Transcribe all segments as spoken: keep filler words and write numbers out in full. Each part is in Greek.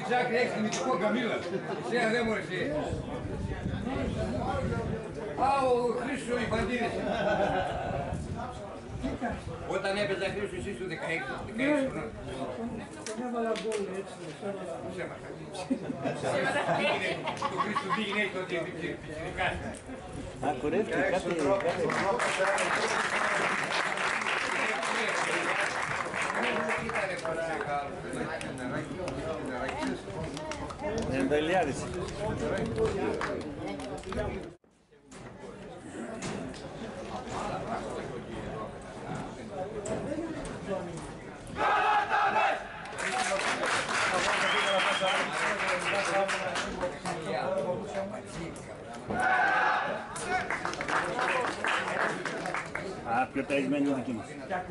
τσάκρι, έχεις τιμητικό Καμίλα. Εσένα δεν μου εσύ. Α, ο Χρήστος ο Ιφαντήρης. Όταν έπαιζα Χρήστος εσύ στο δεκαέξι χρονών. Έβαλα γκολ έτσι, Το Χρήστο πήγαινε έτσι τότε πιτσιρικάς. Α, κουρεύτηκε κάτι. Εντελιάδης. Α, πιο ταγισμένη είναι δική μας.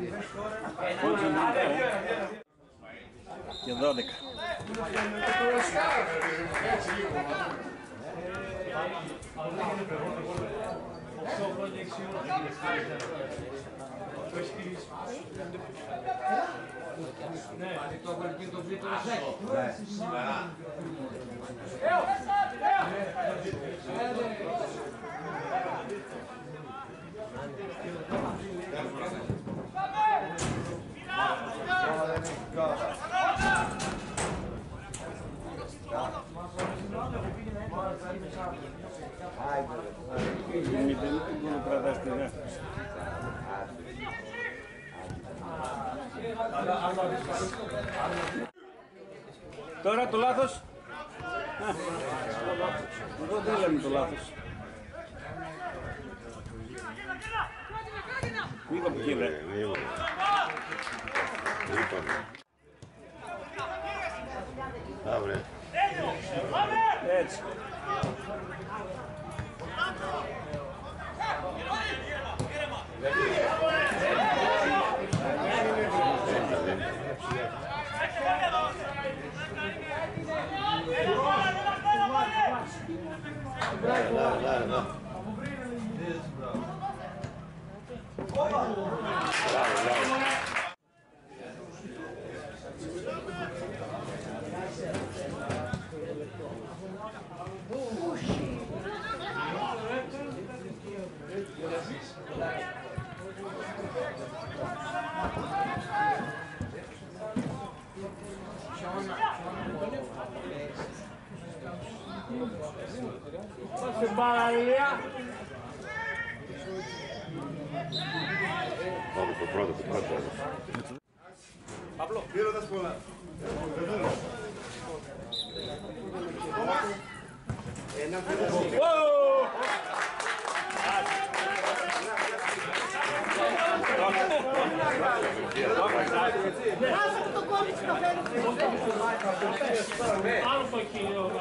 Και δώδεκα. Τώρα το λάθος. Εδώ δεν λέμε το λάθος. Λίγο από εκεί, βρε. Έτσι. Στην παραλία. Πάμε το πρώτο, το πρώτο. Παύλο. Πήρω τα σπολά. Ένα πήρω. Άσε το κόβεις το φέρνει. Άλλο το κύριο.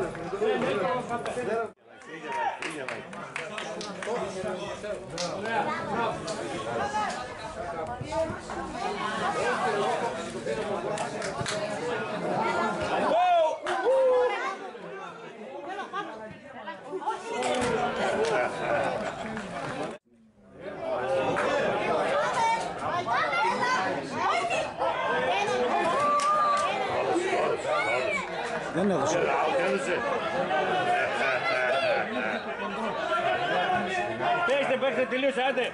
Δεν έδωσε. Παίξτε, παίξτε, τελείωσε, άντε.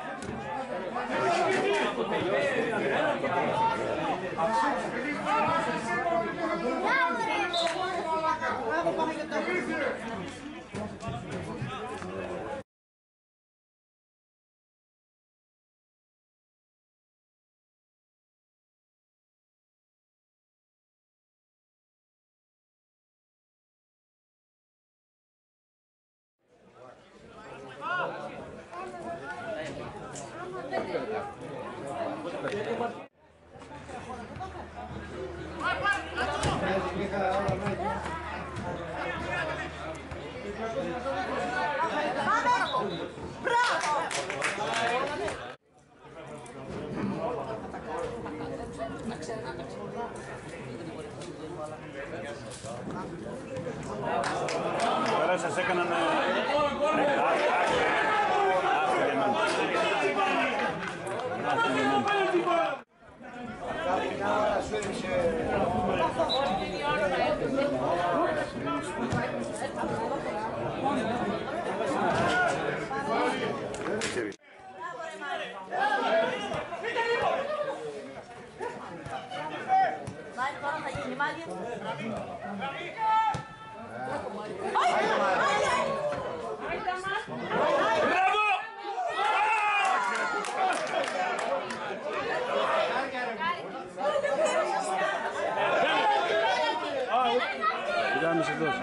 Τώρα σας έκαναν... Κάθε μια ώρα σου έδειξε... Внимание. Μπράβο! Κοίταμε σε δώσει.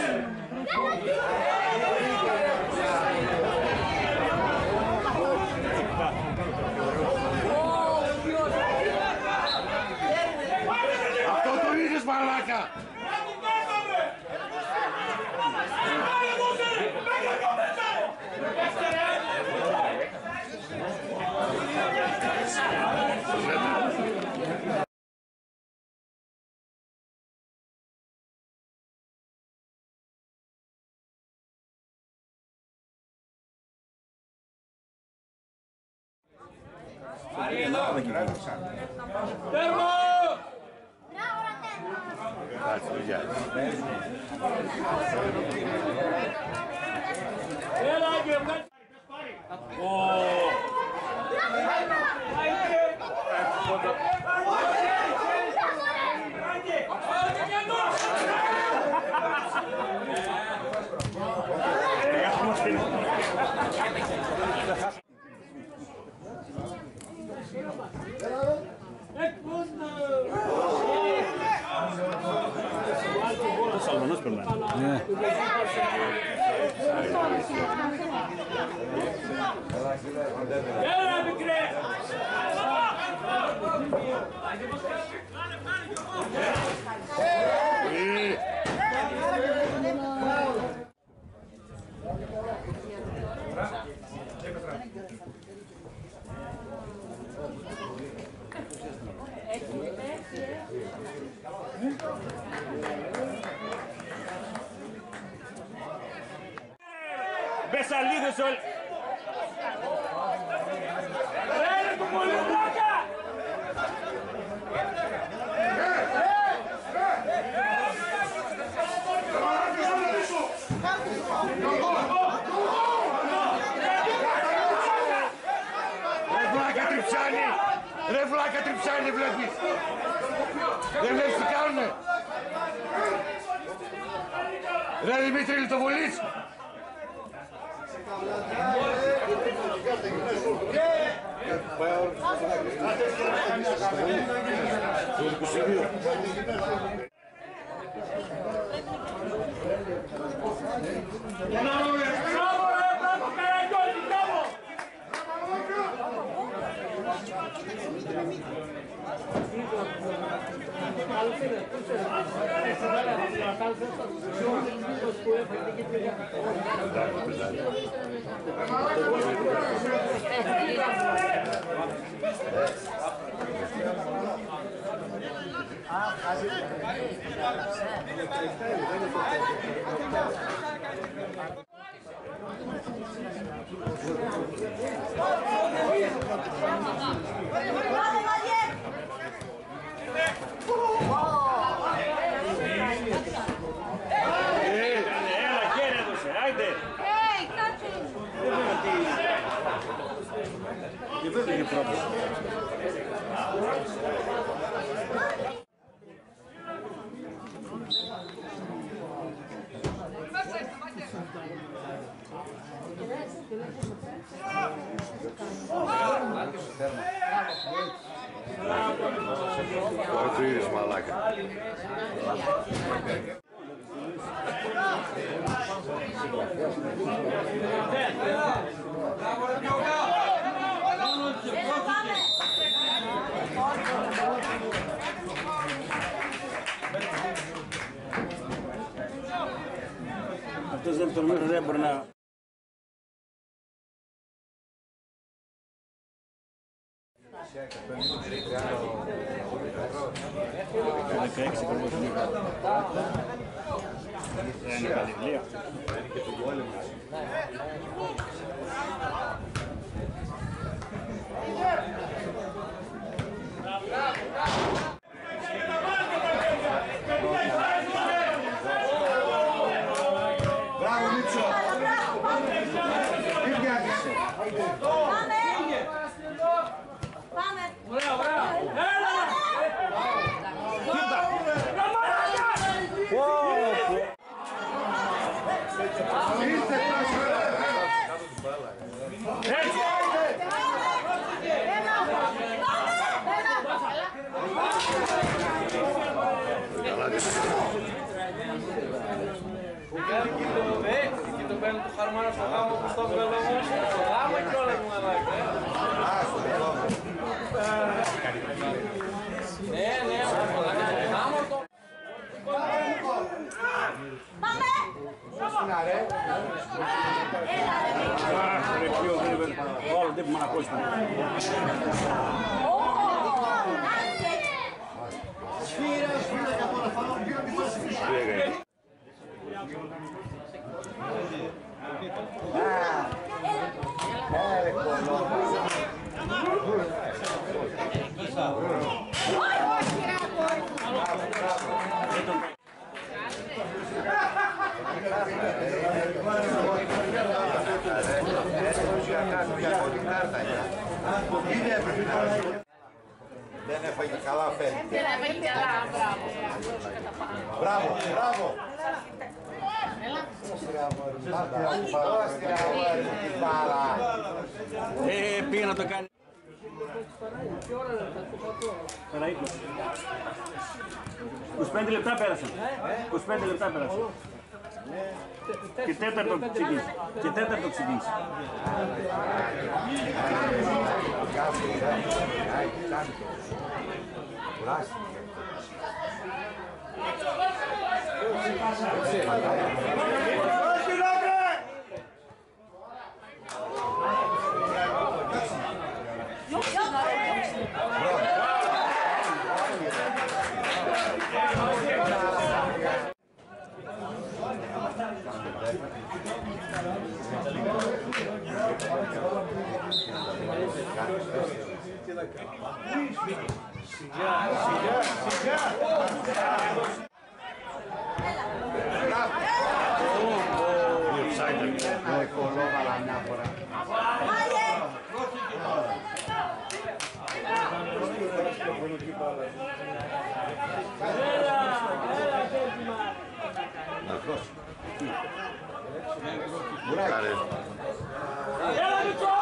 Αυτό το είδες μαλάκα! Κάτσε, παιδιά. Έλα, Άγγελε, βγάλε. Ο Αλβανός περνάει. Ναι. Έλα, μικρέ. Μπεσαλίδος όλοι. Έλα, το πολύ πλάκα. Ρε βλάκα τριψάνι! Ρε βλάκα τριψάνι, δεν βλέπεις! Δεν βλέπεις τι κάνουνε! Ρε Δημήτρη, λιτοβολείς! Μπράβο, ρε, μπράβο, Καραγκιόζη, μπράβο. Έλα, χέρι έδωσε, άιντε. Και βέβαια και πρώτος. Τώρα το είδες μαλάκα. Αυτός δεν τον μέχρι δεν μπορεί να... δεκαέξι κορμοσμίκα. Είναι καλή βιβλία. Μπράβο Μίτσο! Τι βιάζεσαι! Πάμε! Μπράβο, μπράβο. Έλα! Εκεί το παίρνει το χαρμάνο στο γάμο που στο βγαλό μου. Στο γάμο και όλα μου μαλάκα. Ναι, ναι, γάμο το. Πάμε! Αχ, ρε πιο γρήγορα. Όλο δεν μπορούμε να ακούσουμε. Δεν έφαγε καλά φαίνεται. Δεν έφαγε καλά, μπράβο. Μπράβο, μπράβο. Ε, πήγε να το κάνει. Πέρα είκοσι. είκοσι πέντε λεπτά πέρασαν. είκοσι πέντε λεπτά πέρασαν. Και τέταρτο ξεκίνησε. Και τέταρτο ξεκίνησε. Έλα Νικό!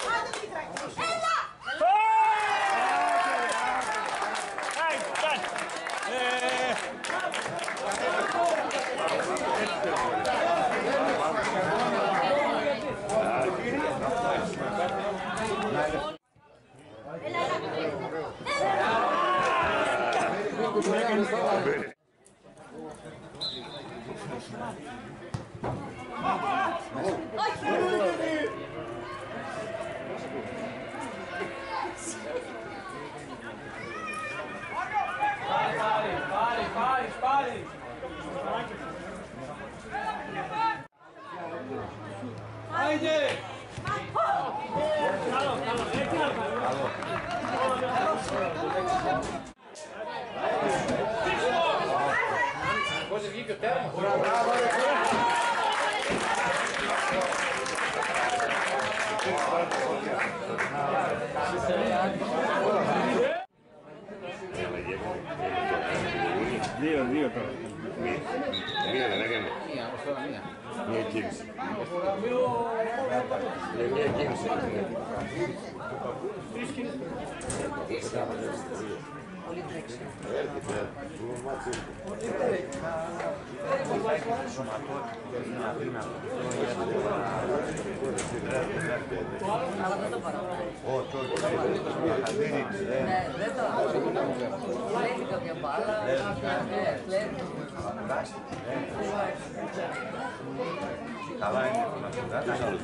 Πάρει, πάρει, πάρει. Άιντε! Καλό, καλό, έτσι να πάει. Πώς βγήκε ο τέρμος. Δύο, δύο τώρα. Μία δεν έκανε. Μία κίνηση. Μία κίνηση. Έρχεται. Αλλά δεν το παραπάνω. Δεν το λέει κάποια μπάλα. Καλά είναι το να φαντάζεσαι.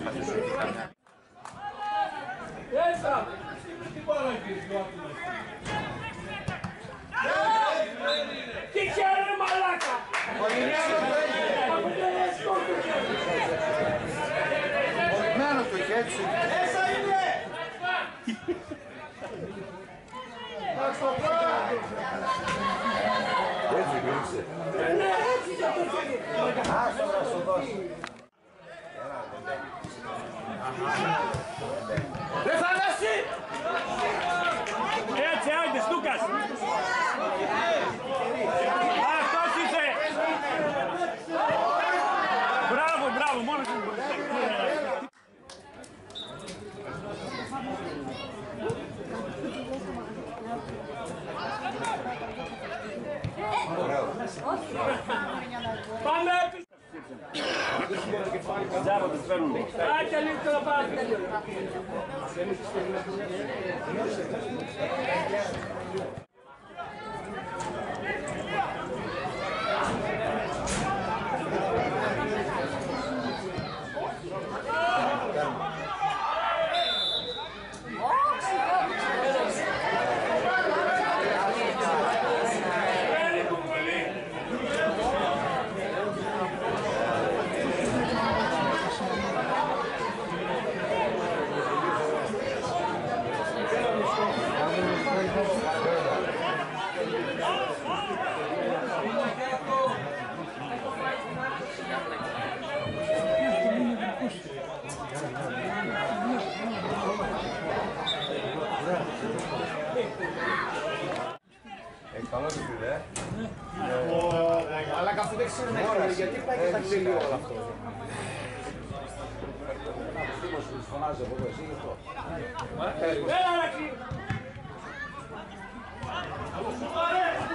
Έστα! Τι μπάλα είναι. Τι ξέρει ρε μαλάκα! Μένω το χέρι. Μέσα είναι! Έτσι γύρισε. Ναι, έτσι θα το φύγει! Άστο να σου δώσει. Ρε Θανάση! Έτσι, άντε, Στούκας. Αυτός είσαι. Μπράβο, μπράβο, μόνο σου. Ωραίο. Πάμε! Τζάμπα τους φέρνουν. Άντε λίγο να πάμε. Έχει καλό το φιλέ. Αλλά καθόλου δεν ξέρει να έχει, γιατί πάει και τα ξέρει όλο αυτό. Φωνάζει από εδώ, εσύ γι' αυτό. Έλα, Ρακή!